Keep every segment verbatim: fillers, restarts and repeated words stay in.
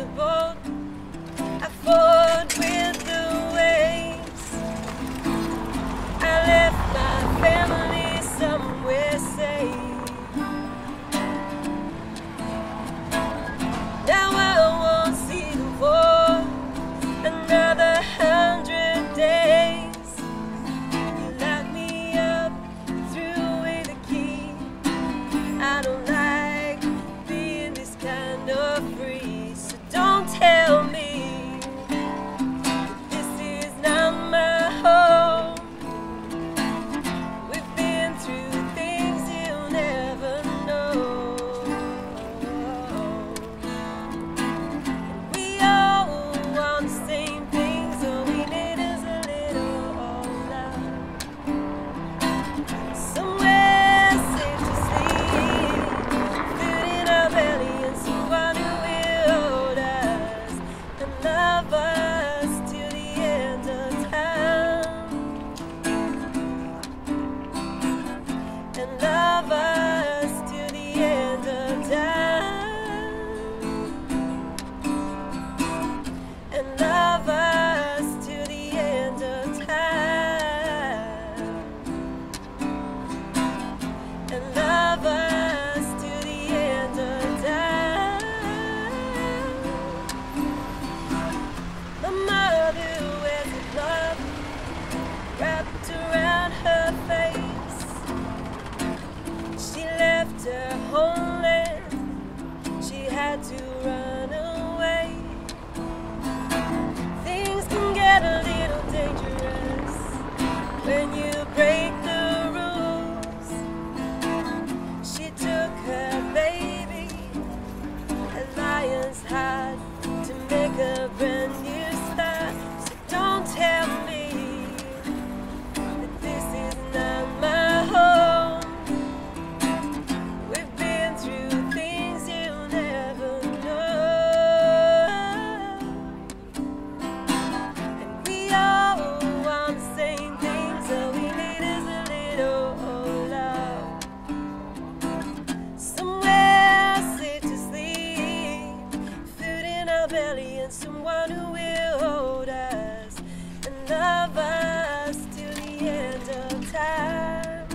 the boat, I fought with the waves. I left my family somewhere safe. Now I won't see them for another hundred days. You locked me up, threw away the key. I don't like being this kind of free, so don't tell me this is not my home. We've been through things you'll never know. We all want the same things, all we need is a little love. Somewhere safe to sleep, food in our belly, and someone who will hold us and love us till the end of time, and love us till the end of time, and love us till the end of time, and love us till the end of time. My mother wears a glove wrapped around her face. She left her homeland, she had to run away. Things can get a little dangerous when you break the rules. She took her baby, a lion's heart, to make a brand new start. So don't tell me that this is not my home. We've been through things you'll never know, and we all want the same things, all we need is a little love. Somewhere safe to sleep, food in our belly, and someone who will hold us and love us till the end of time,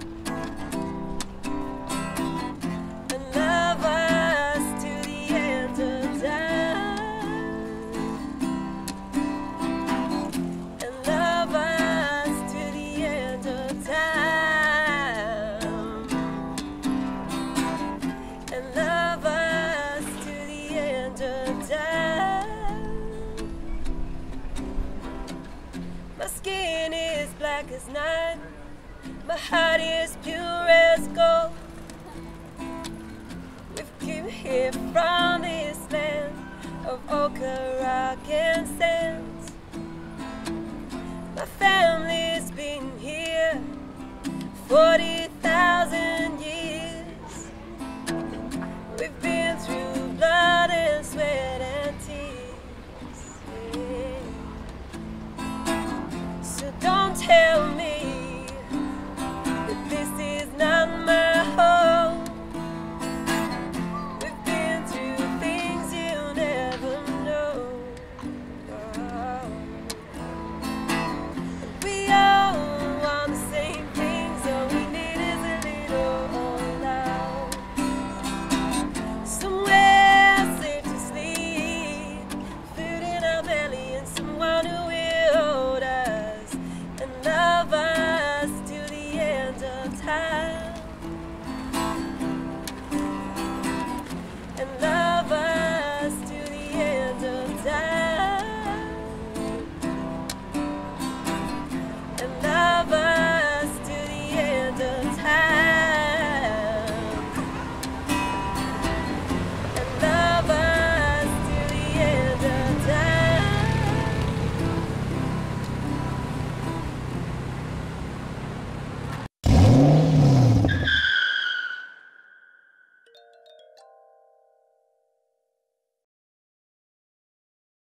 and love us till the end of time, and love us till the end of time, and love us till the end of time. My skin is black as night, my heart is pure as gold. We've come here from this land of ochre, rock, and sand. My family's been here forty thousand